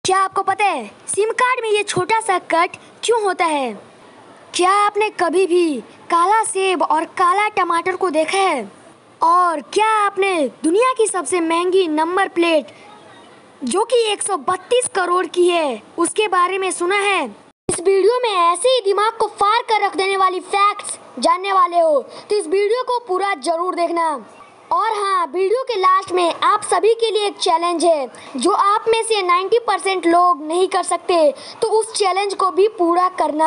क्या आपको पता है सिम कार्ड में ये छोटा सा कट क्यों होता है? क्या आपने कभी भी काला सेब और काला टमाटर को देखा है? और क्या आपने दुनिया की सबसे महंगी नंबर प्लेट जो कि 132 करोड़ की है उसके बारे में सुना है? इस वीडियो में ऐसे ही दिमाग को फाड़ कर रख देने वाली फैक्ट्स जानने वाले हो तो इस वीडियो को पूरा जरूर देखना। और हाँ, वीडियो के लास्ट में आप सभी के लिए एक चैलेंज है जो आप में से 90% लोग नहीं कर सकते, तो उस चैलेंज को भी पूरा करना।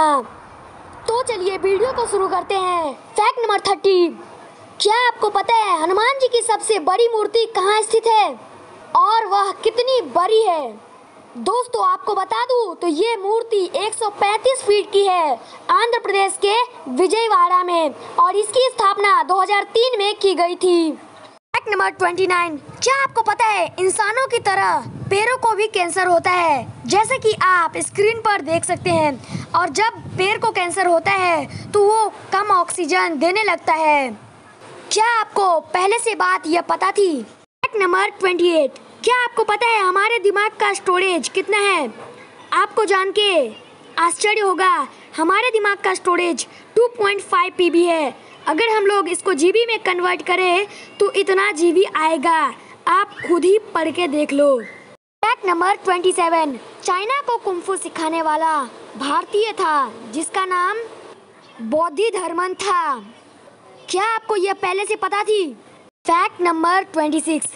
तो चलिए वीडियो को शुरू करते हैं। Fact number 30। क्या आपको पता है हनुमान जी की सबसे बड़ी मूर्ति कहाँ स्थित है और वह कितनी बड़ी है? दोस्तों आपको बता दूं तो ये मूर्ति 135 फीट की है, आंध्र प्रदेश के विजयवाड़ा में, और इसकी स्थापना 2003 में की गई थी। Fact number 29। क्या आपको पता है इंसानों की तरह पैरों को भी कैंसर होता है, जैसे कि आप स्क्रीन पर देख सकते हैं, और जब पैर को कैंसर होता है तो वो कम ऑक्सीजन देने लगता है। क्या आपको पहले से बात यह पता थी? Fact number 28। क्या आपको पता है हमारे दिमाग का स्टोरेज कितना है? आपको जान के आश्चर्य होगा, हमारे दिमाग का स्टोरेज 2.5 पीबी है। अगर हम लोग इसको जीबी में कन्वर्ट करें तो इतना जीबी आएगा, आप खुद ही पढ़ के देख लो। Fact number 27। चाइना को कुंफू सिखाने वाला भारतीय था जिसका नाम बोधिधर्मन था। क्या आपको यह पहले से पता थी? Fact number 26।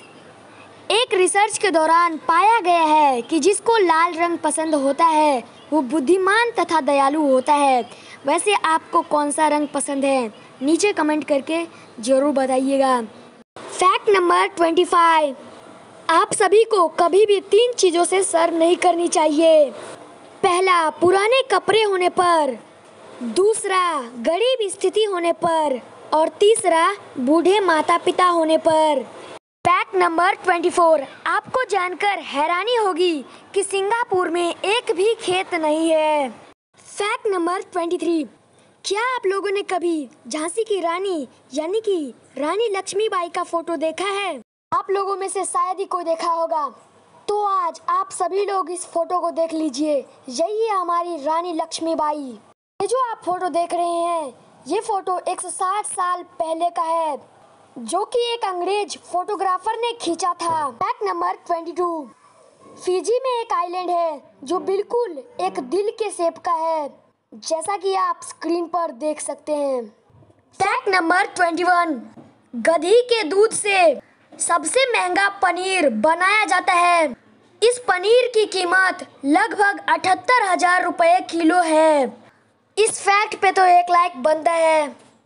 एक रिसर्च के दौरान पाया गया है कि जिसको लाल रंग पसंद होता है वो बुद्धिमान तथा दयालु होता है। वैसे आपको कौन सा रंग पसंद है? नीचे कमेंट करके जरूर बताइएगा। Fact number 25। आप सभी को कभी भी 3 चीज़ों से शर्म नहीं करनी चाहिए। पहला, पुराने कपड़े होने पर, दूसरा, गरीब स्थिति होने पर, और तीसरा, बूढ़े माता पिता होने पर। Fact number 24। आपको जानकर हैरानी होगी कि सिंगापुर में एक भी खेत नहीं है। Fact number 23। क्या आप लोगों ने कभी झांसी की रानी यानी कि रानी लक्ष्मीबाई का फोटो देखा है? आप लोगों में से शायद ही कोई देखा होगा, तो आज आप सभी लोग इस फोटो को देख लीजिए। यही है हमारी रानी लक्ष्मीबाई। ये जो आप फोटो देख रहे हैं ये फोटो 160 साल पहले का है जो कि एक अंग्रेज फोटोग्राफर ने खींचा था। Fact number 22। फिजी में एक आइलैंड है जो बिल्कुल एक दिल के शेप का है, जैसा कि आप स्क्रीन पर देख सकते हैं। Fact number 21। गधी के दूध से सबसे महंगा पनीर बनाया जाता है। इस पनीर की कीमत लगभग 78,000 रुपए किलो है। इस फैक्ट पे तो 1 लाइक बनता है।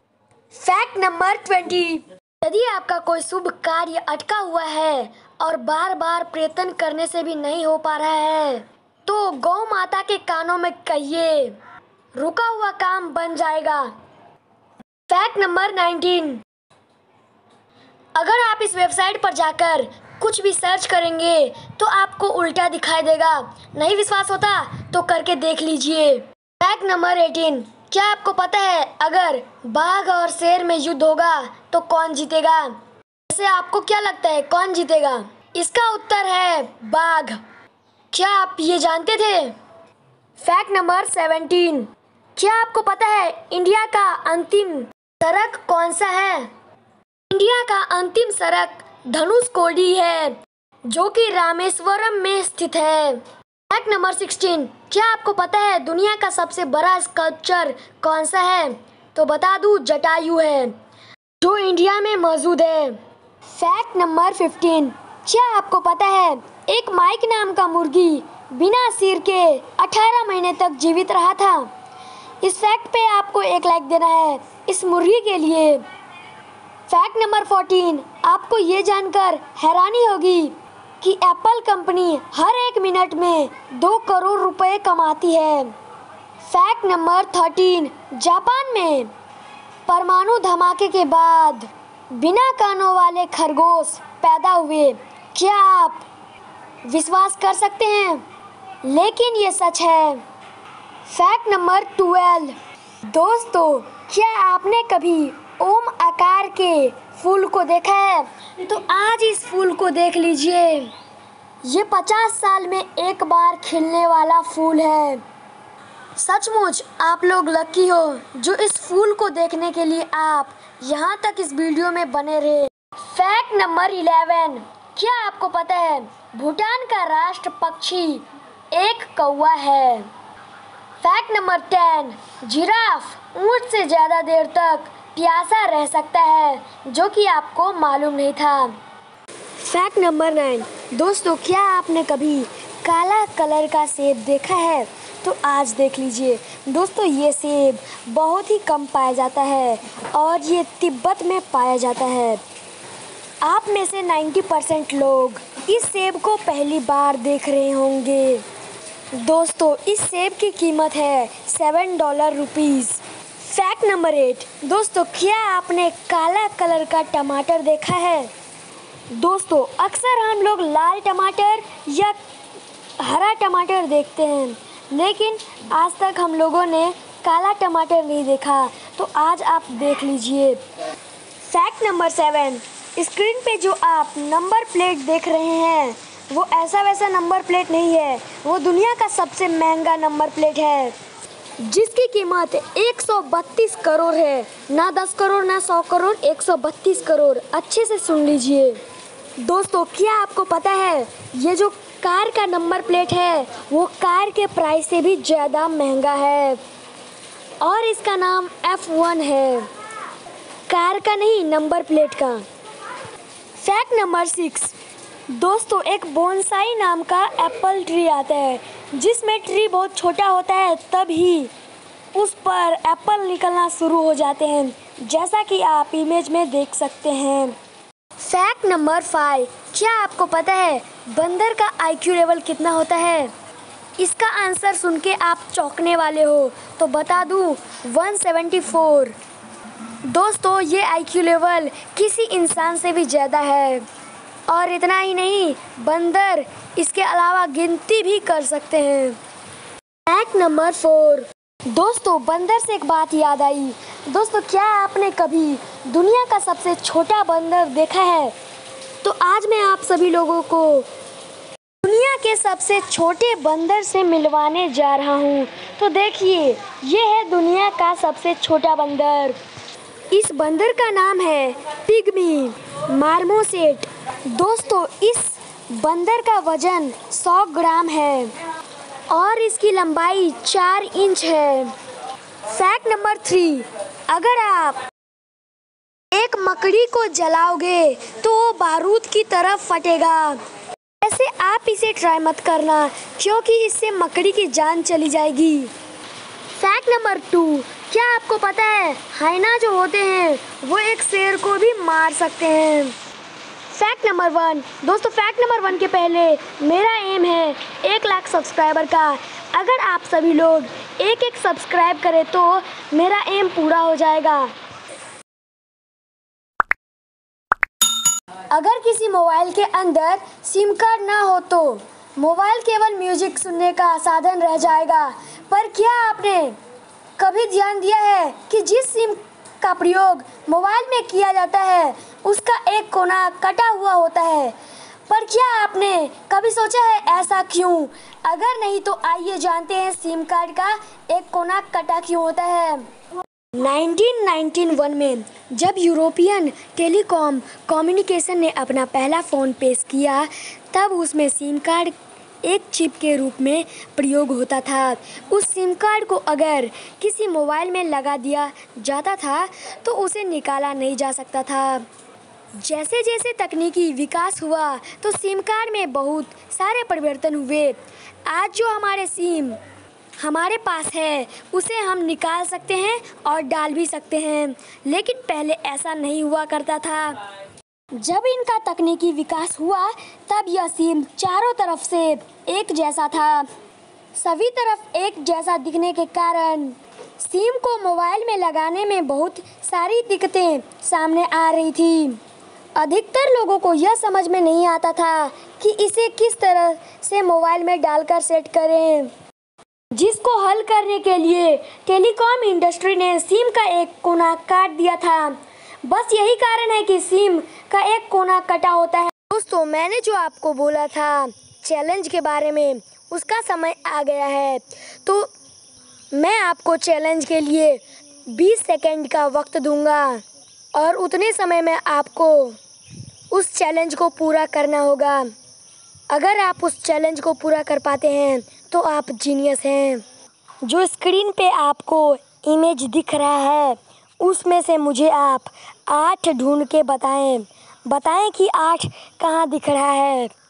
Fact number 20। यदि आपका कोई शुभ कार्य अटका हुआ है और बार बार प्रयत्न करने से भी नहीं हो पा रहा है तो गौ माता के कानों में कहिए, रुका हुआ काम बन जाएगा। Fact number 19। अगर आप इस वेबसाइट पर जाकर कुछ भी सर्च करेंगे तो आपको उल्टा दिखाई देगा। नहीं विश्वास होता तो करके देख लीजिए। Fact number 18। क्या आपको पता है अगर बाघ और शेर में युद्ध होगा तो कौन जीतेगा? वैसे आपको क्या लगता है कौन जीतेगा? इसका उत्तर है बाघ। क्या आप ये जानते थे? Fact number 17। क्या आपको पता है इंडिया का अंतिम सड़क कौन सा है? इंडिया का अंतिम सड़क धनुषकोडी है जो कि रामेश्वरम में स्थित है। Fact number 16। क्या आपको पता है दुनिया का सबसे बड़ा स्कल्पचर कौन सा है? तो बता दूं, जटायु है जो इंडिया में मौजूद है। Fact number 15। क्या आपको पता है एक माइक नाम का मुर्गी बिना सिर के 18 महीने तक जीवित रहा था? इस फैक्ट पे आपको 1 लाइक देना है इस मुर्गी के लिए। Fact number 14। आपको ये जानकर हैरानी होगी कि एप्पल कंपनी हर 1 मिनट में 2 करोड़ रुपए कमाती है। Fact number 13। जापान में परमाणु धमाके के बाद बिना कानों वाले खरगोश पैदा हुए। क्या आप विश्वास कर सकते हैं? लेकिन ये सच है। Fact number 12। दोस्तों क्या आपने कभी ओम आकार के फूल को देखा है? तो आज इस फूल को देख लीजिए। ये 50 साल में एक बार खिलने वाला फूल है। सचमुच आप लोग लकी हो जो इस फूल को देखने के लिए आप यहाँ तक इस वीडियो में बने रहे। फैक्ट नंबर 11, क्या आपको पता है भूटान का राष्ट्र पक्षी एक कौवा है। फैक्ट नंबर 10, जिराफ ऊंट से ज़्यादा देर तक प्यासा रह सकता है, जो कि आपको मालूम नहीं था। फैक्ट नंबर 9, दोस्तों क्या आपने कभी काला कलर का सेब देखा है? तो आज देख लीजिए दोस्तों, ये सेब बहुत ही कम पाया जाता है और ये तिब्बत में पाया जाता है। आप में से 90% लोग इस सेब को पहली बार देख रहे होंगे। दोस्तों इस सेब की कीमत है $7 फैक्ट नंबर 8, दोस्तों क्या आपने काला कलर का टमाटर देखा है? दोस्तों अक्सर हम लोग लाल टमाटर या हरा टमाटर देखते हैं, लेकिन आज तक हम लोगों ने काला टमाटर नहीं देखा, तो आज आप देख लीजिए। फैक्ट नंबर 7, स्क्रीन पे जो आप नंबर प्लेट देख रहे हैं वो ऐसा वैसा नंबर प्लेट नहीं है, वो दुनिया का सबसे महंगा नंबर प्लेट है, जिसकी कीमत 132 करोड़ है। ना 10 करोड़ ना 100 करोड़, 132 करोड़। अच्छे से सुन लीजिए। दोस्तों क्या आपको पता है ये जो कार का नंबर प्लेट है वो कार के प्राइस से भी ज़्यादा महंगा है और इसका नाम F1 है, कार का नहीं नंबर प्लेट का। फैक्ट नंबर 6, दोस्तों एक बोनसाई नाम का एप्पल ट्री आता है, जिसमें ट्री बहुत छोटा होता है तभी उस पर एप्पल निकलना शुरू हो जाते हैं, जैसा कि आप इमेज में देख सकते हैं। फैक्ट नंबर 5, क्या आपको पता है बंदर का IQ लेवल कितना होता है? इसका आंसर सुन के आप चौंकने वाले हो, तो बता दूं 174। दोस्तों ये IQ लेवल किसी इंसान से भी ज़्यादा है और इतना ही नहीं, बंदर इसके अलावा गिनती भी कर सकते हैं। फैक्ट नंबर 4, दोस्तों बंदर से एक बात याद आई। दोस्तों क्या आपने कभी दुनिया का सबसे छोटा बंदर देखा है? तो आज मैं आप सभी लोगों को दुनिया के सबसे छोटे बंदर से मिलवाने जा रहा हूँ। तो देखिए ये है दुनिया का सबसे छोटा बंदर। इस बंदर का नाम है पिग्मी मार्मोसेट। दोस्तों इस बंदर का वजन 100 ग्राम है और इसकी लंबाई 4 इंच है। फैक्ट नंबर 3, अगर आप एक मकड़ी को जलाओगे तो वो बारूद की तरफ फटेगा। ऐसे आप इसे ट्राई मत करना, क्योंकि इससे मकड़ी की जान चली जाएगी। फैक्ट नंबर 2, क्या आपको पता है हाइना जो होते हैं वो एक शेर को भी मार सकते हैं। फैक्ट नंबर 1, दोस्तों फैक्ट नंबर 1 के पहले मेरा एम है 1 लाख सब्सक्राइबर का। अगर आप सभी लोग एक सब्सक्राइब करें तो मेरा एम पूरा हो जाएगा। अगर किसी मोबाइल के अंदर सिम कार्ड ना हो तो मोबाइल केवल म्यूजिक सुनने का साधन रह जाएगा। पर क्या आपने कभी ध्यान दिया है कि जिस सिम का प्रयोग मोबाइल में किया जाता है उसका एक कोना कटा हुआ होता है? पर क्या आपने कभी सोचा है ऐसा क्यों? अगर नहीं तो आइए जानते हैं सिम कार्ड का एक कोना कटा क्यों होता है। 1991 में जब यूरोपियन टेलीकॉम कम्युनिकेशन ने अपना पहला फ़ोन पेश किया, तब उसमें सिम कार्ड एक चिप के रूप में प्रयोग होता था। उस सिम कार्ड को अगर किसी मोबाइल में लगा दिया जाता था तो उसे निकाला नहीं जा सकता था। जैसे जैसे तकनीकी विकास हुआ तो सिम कार्ड में बहुत सारे परिवर्तन हुए। आज जो हमारे सिम हमारे पास है उसे हम निकाल सकते हैं और डाल भी सकते हैं, लेकिन पहले ऐसा नहीं हुआ करता था। जब इनका तकनीकी विकास हुआ तब यह सिम चारों तरफ से एक जैसा था। सभी तरफ एक जैसा दिखने के कारण सिम को मोबाइल में लगाने में बहुत सारी दिक्कतें सामने आ रही थी। अधिकतर लोगों को यह समझ में नहीं आता था कि इसे किस तरह से मोबाइल में डालकर सेट करें, जिसको हल करने के लिए टेलीकॉम इंडस्ट्री ने सिम का एक कोना काट दिया था। बस यही कारण है कि सिम का एक कोना कटा होता है। दोस्तों मैंने जो आपको बोला था चैलेंज के बारे में उसका समय आ गया है। तो मैं आपको चैलेंज के लिए 20 सेकंड का वक्त दूंगा और उतने समय में आपको उस चैलेंज को पूरा करना होगा। अगर आप उस चैलेंज को पूरा कर पाते हैं तो आप जीनियस हैं। जो स्क्रीन पे आपको इमेज दिख रहा है उसमें से मुझे आप 8 ढूंढ के बताएं कि 8 कहाँ दिख रहा है।